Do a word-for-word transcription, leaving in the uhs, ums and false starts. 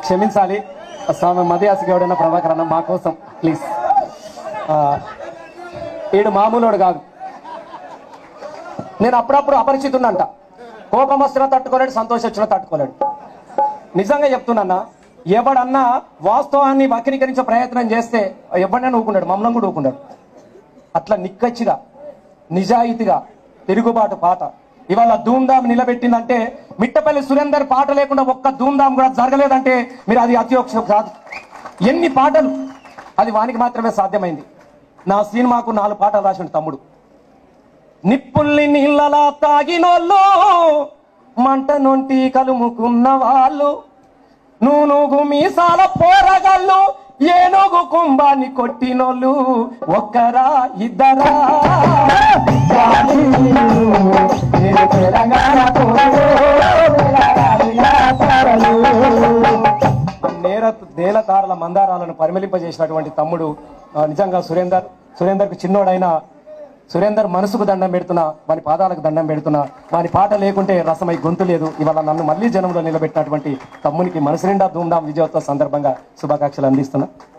క్షమించాలి స్వామి మధ్యాసి గౌడన్న ప్రభాకర్ అన్న మా కోసం ప్లీజ్. ఈడు మామూలుడు కాదు. నేను అప్పుడప్పుడు అపరిచితున్నంట. కోపం వచ్చినా తట్టుకోలేడు, సంతోషం వచ్చినా తట్టుకోలేడు. నిజంగా చెప్తున్నా, ఎవడన్నా వాస్తవాన్ని వక్రీకరించే ప్రయత్నం చేస్తే ఎవడన్నా ఊకున్నాడు, మమ్మల్ని కూడా ఊకున్నాడు. అట్లా నిక్కచ్చిగా నిజాయితీగా తిరుగుబాటు పాట ఇవాళ ధూమ్ధామ్ నిలబెట్టిందంటే, మిట్టపల్లి సురేందర్ పాట లేకుండా ఒక్క ధూమ్ధామ్ కూడా జరగలేదంటే మీరు అది అత్యోక్షం కాదు. ఎన్ని పాటలు, అది వానికి మాత్రమే సాధ్యమైంది. నా సినిమాకు నాలుగు పాటలు రాసిన తమ్ముడు. నిప్పుల్ని నీళ్ళలా తాగినోళ్ళు, మంట నొంటి కలుముకున్న వాళ్ళు, నూనుగు మీసాల పోరగాళ్ళు, ఏనుగు కుంభాన్ని కొట్టినోళ్ళు ఒక్కరా ఇద్దరా, నేర నేలతారల మందారాలను పరిమళింపజేసినటువంటి తమ్ముడు నిజంగా సురేందర్. సురేందర్కు చిన్నోడైనా సురేందర్ మనసుకు దండం పెడుతున్నా, వాని పాదాలకు దండం పెడుతున్నా. వాని పాట లేకుంటే రసమై గొంతు లేదు. ఇవాళ నన్ను మళ్లీ జనంలో నిలబెట్టినటువంటి తమ్మునికి మనసు నిండా ధూమ్ధామ్ విజయోత్సవ సందర్భంగా శుభాకాంక్షలు అందిస్తున్నా.